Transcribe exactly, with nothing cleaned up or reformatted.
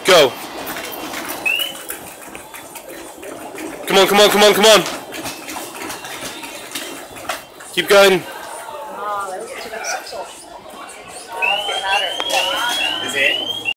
Go. Come on, come on, come on, come on. Keep going. Ah, they all took that socks off.